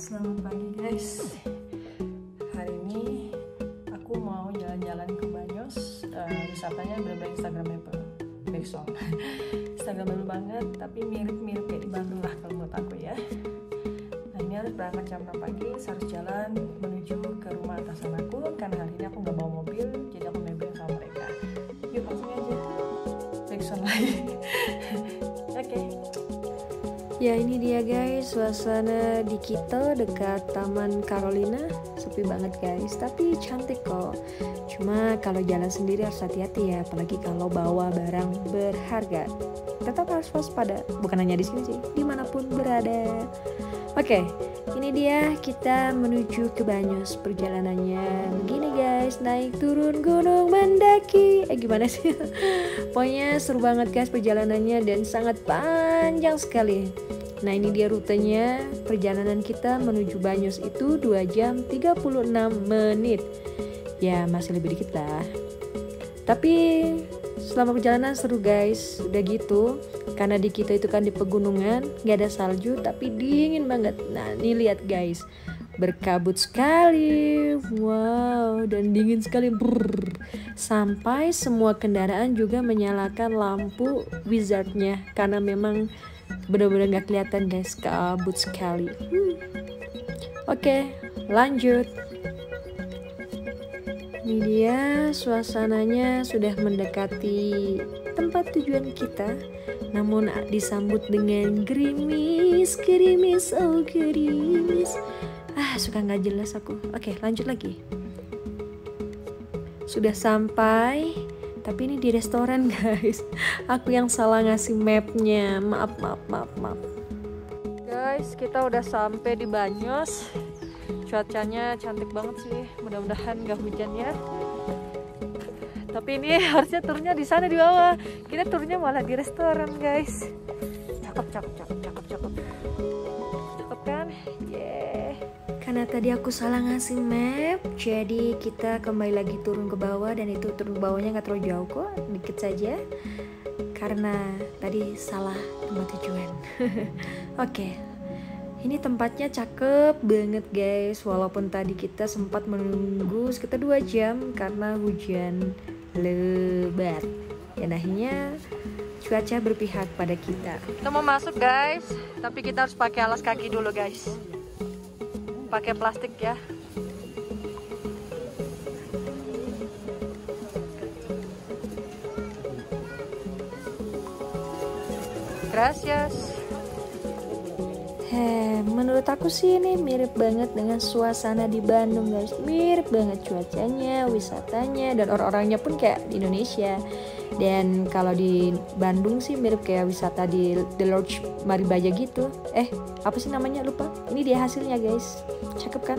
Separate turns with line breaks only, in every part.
Selamat pagi guys. Hari ini aku mau jalan-jalan ke Banyos. Wisatanya bener-bener Instagramable, Instagramable banget, tapi mirip-mirip kayak di Bandung lah kalau menurut aku ya. Nah ini harus berangkat jam 6 pagi, harus jalan menuju ke rumah atasan aku karena hari ini aku nggak bawa mobil, jadi aku nebeng sama mereka. Yuk langsung aja. Backsound lagi. Oke.
Ya ini dia guys, suasana di Quito dekat Taman Carolina. Sepi banget guys, tapi cantik kok. Cuma kalau jalan sendiri harus hati-hati ya, apalagi kalau bawa barang berharga. Tetap harus waspada, bukan hanya di sini sih, dimanapun berada. Oke, ini dia kita menuju ke Banyos. Perjalanannya begini guys, naik turun gunung mendaki. Gimana sih? Pokoknya seru banget guys perjalanannya dan sangat panjang sekali. Nah ini dia rutenya, perjalanan kita menuju Banyos itu 2 jam 36 menit. Ya masih lebih dikit lah. Tapi selama perjalanan seru guys. Udah gitu, karena di kita itu kan di pegunungan, gak ada salju tapi dingin banget. Nah ini lihat guys, berkabut sekali. Wow, dan dingin sekali. Brrr. Sampai semua kendaraan juga menyalakan lampu wizardnya, karena memang benar-benar gak kelihatan guys, kabut sekali. Oke, lanjut. Ini dia suasananya sudah mendekati tempat tujuan kita, namun disambut dengan gerimis, oh gerimis. Suka gak jelas aku. Oke, lanjut lagi. Sudah sampai, tapi ini di restoran guys. Aku yang salah ngasih mapnya. Maaf. Guys, kita udah sampai di Banyos. Cuacanya cantik banget sih. Mudah-mudahan gak hujan ya. Tapi ini harusnya turunnya di sana di bawah. Kita turunnya malah di restoran guys. Cakep kan? Yeah. Karena tadi aku salah ngasih map, jadi kita kembali lagi turun ke bawah, dan itu turun ke bawahnya nggak terlalu jauh kok, dikit saja. Karena tadi salah tempat tujuan. Oke, ini tempatnya cakep banget guys. Walaupun tadi kita sempat menunggu sekitar 2 jam karena hujan lebat. Dan akhirnya cuaca berpihak pada kita. Kita mau masuk guys, tapi kita harus pakai alas kaki dulu guys. Pakai plastik ya. Gracias. Menurut aku sih ini mirip banget dengan suasana di Bandung guys. Mirip banget cuacanya, wisatanya, dan orang-orangnya pun kayak di Indonesia. Dan kalau di Bandung sih mirip kayak wisata di The Lodge Maribaja gitu. Apa sih namanya, lupa. Ini dia hasilnya guys. Cakep kan?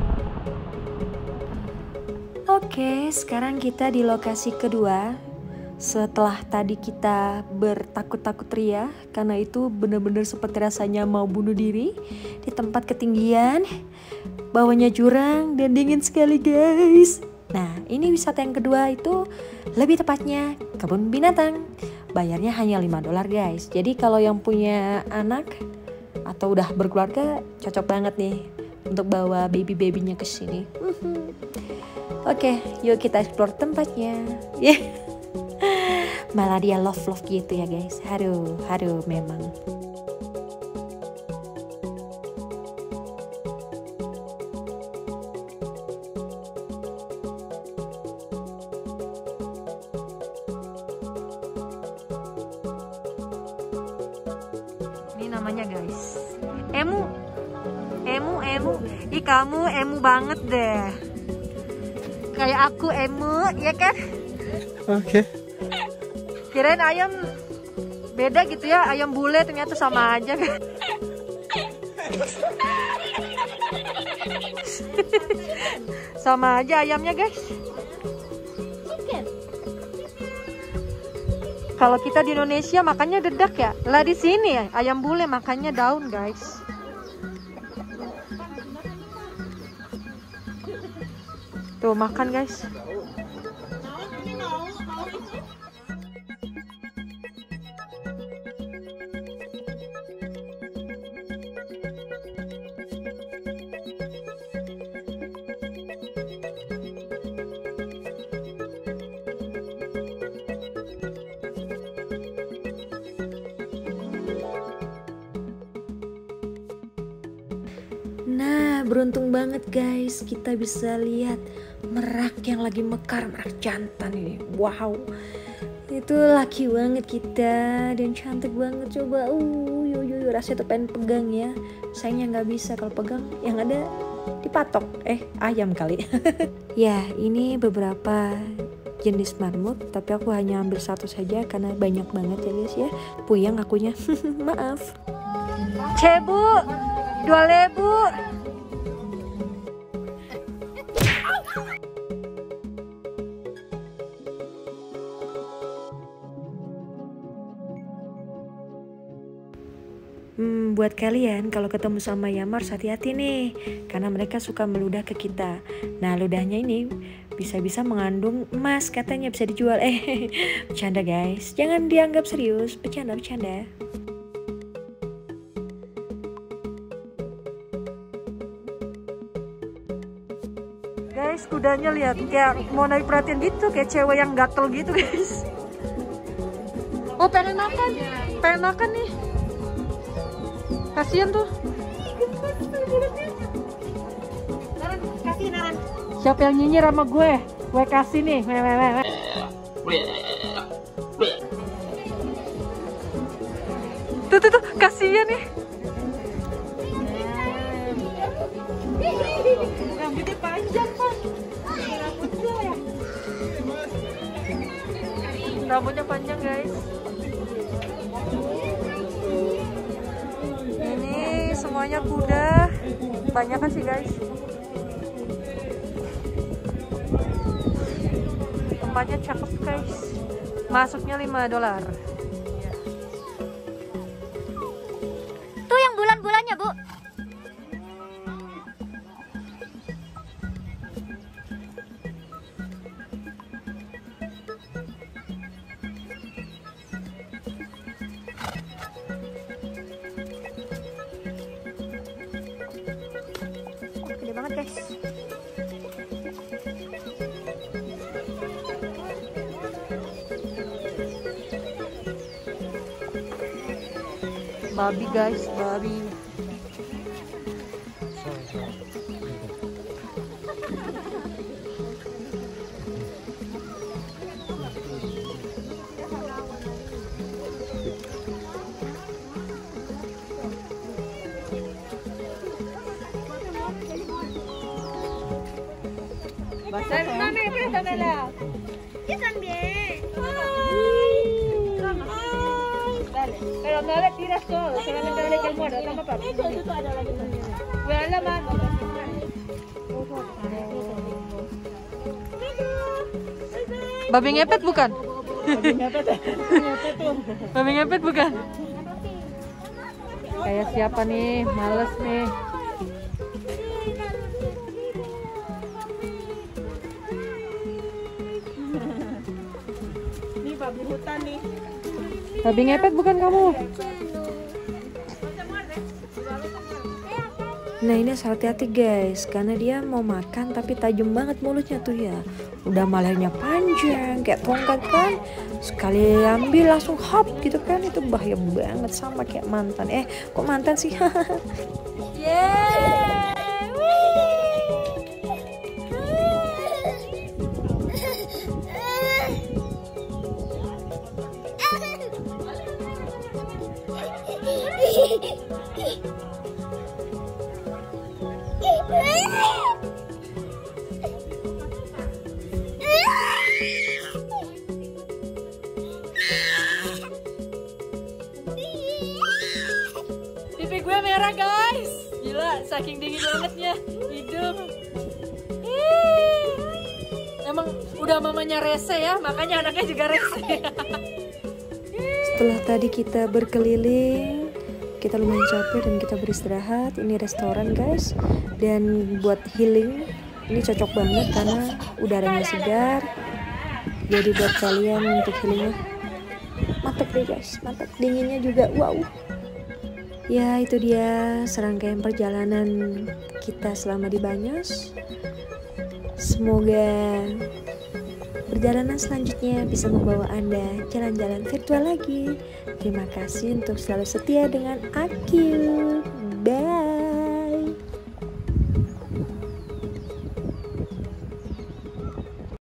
Oke, sekarang kita di lokasi kedua. Setelah tadi kita bertakut-takut ria, karena itu bener-bener seperti rasanya mau bunuh diri di tempat ketinggian, bawahnya jurang dan dingin sekali guys. Nah ini wisata yang kedua itu lebih tepatnya kebun binatang. Bayarnya hanya $5 guys. Jadi kalau yang punya anak atau udah berkeluarga cocok banget nih untuk bawa baby-babynya ke sini. Oke, yuk kita explore tempatnya. Malah dia love gitu ya guys. Haru memang. Ini namanya guys, emu. Ih kamu emu banget deh. Kayak aku emu, ya kan?
Oke.
Kirain ayam beda gitu ya, ayam bule ternyata sama aja. Sama aja ayamnya guys. Kalau kita di Indonesia makannya dedak ya, lah di sini ya ayam bule makannya daun guys. Tuh makan guys. Nah, beruntung banget guys, kita bisa lihat merak yang lagi mekar, merak jantan ini. Wow, itu laki banget kita dan cantik banget. Coba, rasanya tuh pengen pegang ya. Sayangnya nggak bisa, kalau pegang yang ada dipatok. Ayam kali. Ya, ini beberapa jenis marmut, tapi aku hanya ambil satu saja karena banyak banget ya guys ya. Puyeng akunya. Maaf. Cebu 2.000. Buat kalian kalau ketemu sama Yamar hati-hati nih, karena mereka suka meludah ke kita. Nah ludahnya ini bisa-bisa mengandung emas, katanya bisa dijual. Bercanda guys, jangan dianggap serius, bercanda. Guys, kudanya lihat kayak mau naik perhatian gitu, kayak cewek yang gatel gitu guys. Oh pengen makan nih. Kasian tuh. Siapa yang nyinyir sama gue? Gue kasih nih. Tuh, kasian nih. Rambutnya panjang, Pak. Rambutnya panjang, guys. Ini semuanya kuda. Banyak kan sih, guys. Tempatnya cakep, guys. Masuknya $5.
Tuh yang bulan-bulannya, Bu. Gede banget, guys.
Babi, guys, babi.
Yo también.
Pero no le tiras todo, solamente dale que el muerto, toma papá. Cuidado la mano.
Babi ngepet bukan?
Babi ngepet ya? Ngepet tuh.
Babi ngepet bukan? Kayak siapa nih? Males nih.
Ini babi hutan nih.
Babi ngepet bukan kamu?
Nah ini harus hati-hati guys, karena dia mau makan tapi tajam banget mulutnya tuh ya. Udah malahnya panjang kayak tongkat kan, sekali ambil langsung hop gitu kan, itu bahaya banget sama kayak mantan. Kok mantan sih?
Pipi gue merah guys, gila saking dingin bangetnya hidung. Emang udah mamanya rese ya, makanya anaknya juga rese.
Setelah tadi kita berkeliling, kita lumayan capek dan kita beristirahat. Ini restoran guys, dan buat healing ini cocok banget karena udaranya segar. Jadi buat kalian untuk healingnya mantap deh guys, mantap. Dinginnya juga wow. Ya itu dia serangkaian perjalanan kita selama di Banyos. Semoga perjalanan selanjutnya bisa membawa Anda jalan-jalan virtual lagi. Terima kasih untuk selalu setia dengan Akil. Bye.